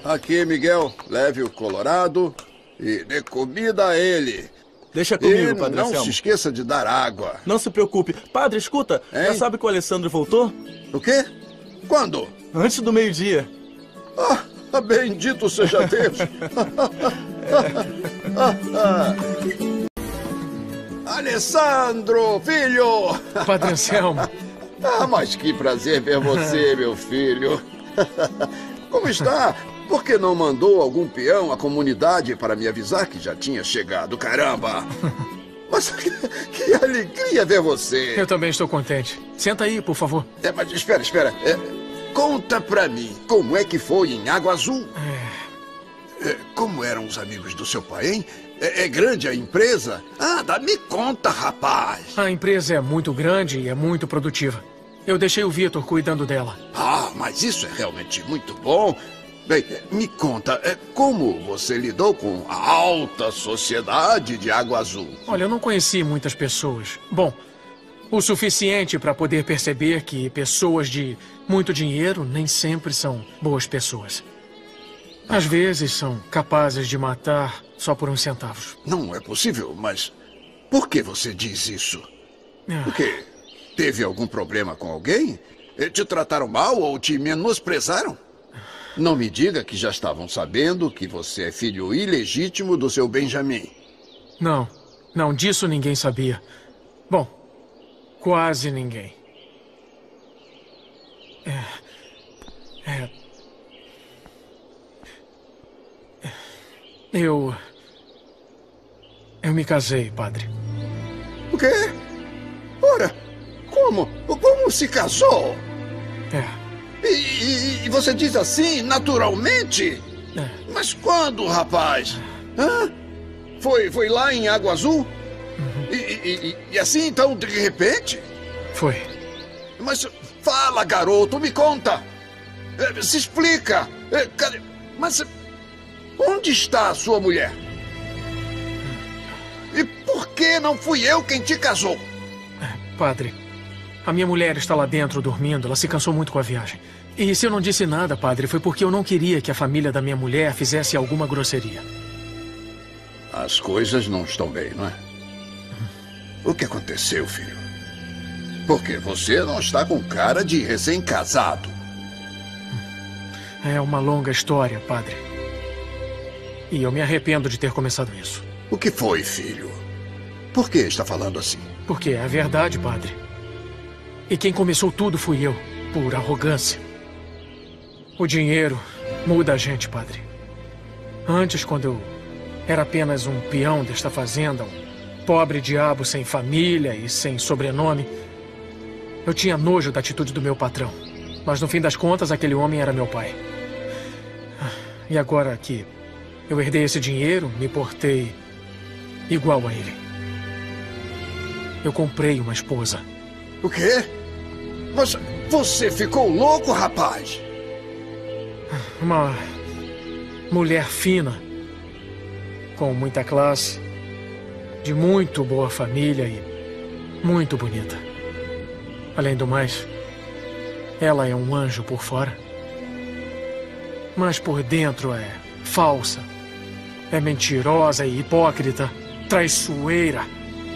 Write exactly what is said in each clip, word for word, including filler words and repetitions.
Aqui, Miguel, leve o Colorado e dê comida a ele. Deixa comigo, e Padre não Anselmo. se esqueça de dar água. Não se preocupe. Padre, escuta, Hein? já sabe que o Alessandro voltou? O quê? Quando? Antes do meio-dia. Ah, bendito seja Deus. Alessandro, filho! Padre Anselmo. Ah, mas que prazer ver você, meu filho. Como está? Por que não mandou algum peão à comunidade para me avisar que já tinha chegado? Caramba! Mas que, que alegria ver você. Eu também estou contente. Senta aí, por favor. É, mas espera, espera. É, conta pra mim, como é que foi em Água Azul? É... É, como eram os amigos do seu pai, hein? É, é grande a empresa? Ah, dá, me conta, rapaz. A empresa é muito grande e é muito produtiva. Eu deixei o Vitor cuidando dela. Ah, mas isso é realmente muito bom. Bem, me conta, é, como você lidou com a alta sociedade de Água Azul? Olha, eu não conheci muitas pessoas. Bom, o suficiente para poder perceber que pessoas de muito dinheiro nem sempre são boas pessoas. Às vezes são capazes de matar só por uns centavos. Não é possível, mas por que você diz isso? Ah. Por quê? Teve algum problema com alguém? Te trataram mal ou te menosprezaram? Não me diga que já estavam sabendo que você é filho ilegítimo do seu Benjamin. Não, não, disso ninguém sabia. Bom, quase ninguém. É... É... Eu... Eu me casei, padre. O quê? Ora, como? Como se casou? É... E, e, e você diz assim, naturalmente? É. Mas quando, rapaz? Hã? Foi, foi lá em Água Azul? Uhum. E, e, e assim, então, de repente? Foi. Mas fala, garoto, me conta. É, se explica. É, cadê? Mas onde está a sua mulher? E por que não fui eu quem te casou? É, padre, a minha mulher está lá dentro dormindo. Ela se cansou muito com a viagem. E se eu não disse nada, padre, foi porque eu não queria que a família da minha mulher fizesse alguma grosseria. As coisas não estão bem, não é? O que aconteceu, filho? Porque você não está com cara de recém-casado. É uma longa história, padre. E eu me arrependo de ter começado isso. O que foi, filho? Por que está falando assim? Porque é a verdade, padre. E quem começou tudo fui eu, por arrogância. O dinheiro muda a gente, padre. Antes, quando eu era apenas um peão desta fazenda, um pobre diabo sem família e sem sobrenome, eu tinha nojo da atitude do meu patrão. Mas no fim das contas, aquele homem era meu pai. E agora que eu herdei esse dinheiro, me portei igual a ele. Eu comprei uma esposa. O quê? Mas você ficou louco, rapaz? Uma mulher fina, com muita classe, de muito boa família e muito bonita. Além do mais, ela é um anjo por fora, mas por dentro é falsa, é mentirosa e hipócrita, traiçoeira.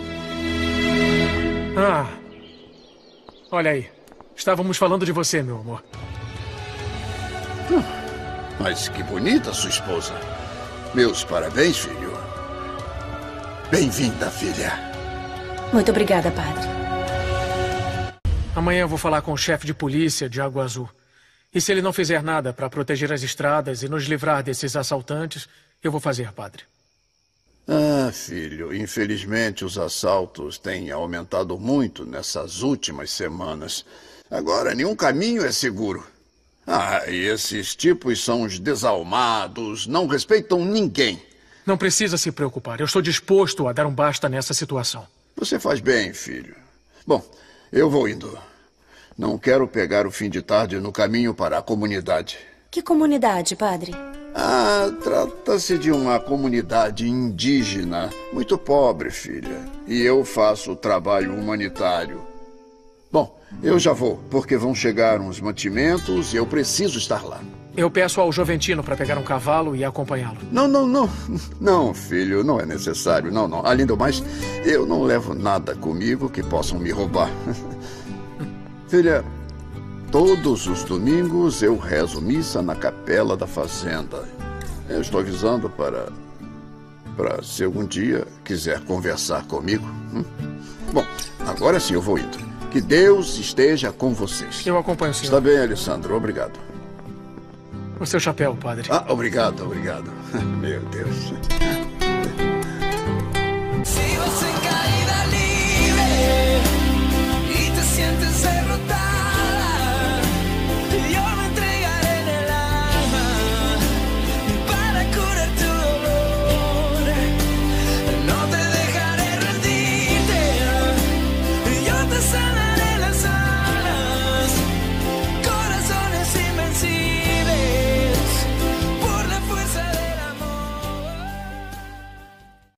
Ah, olha aí, estávamos falando de você, meu amor. Hum, mas que bonita sua esposa. Meus parabéns, filho. Bem-vinda, filha. Muito obrigada, padre. Amanhã eu vou falar com o chefe de polícia de Água Azul. E se ele não fizer nada para proteger as estradas e nos livrar desses assaltantes, eu vou fazer, padre. Ah, filho, infelizmente os assaltos têm aumentado muito nessas últimas semanas. Agora, nenhum caminho é seguro. Ah, e esses tipos são os desalmados, não respeitam ninguém. Não precisa se preocupar. Eu estou disposto a dar um basta nessa situação. Você faz bem, filho. Bom, eu vou indo. Não quero pegar o fim de tarde no caminho para a comunidade. Que comunidade, padre? Ah, trata-se de uma comunidade indígena, muito pobre, filha. E eu faço trabalho humanitário. Bom, eu já vou, porque vão chegar uns mantimentos e eu preciso estar lá. Eu peço ao Joventino para pegar um cavalo e acompanhá-lo. Não, não, não. Não, filho, não é necessário. Não, não. Além do mais, eu não levo nada comigo que possam me roubar. Filha, todos os domingos eu rezo missa na capela da fazenda. Eu estou avisando para... para se algum dia quiser conversar comigo. Hum? Bom, agora sim eu vou indo. Que Deus esteja com vocês. Eu acompanho o senhor. Está bem, Alessandro. Obrigado. O seu chapéu, padre. Ah, obrigado, obrigado. Meu Deus.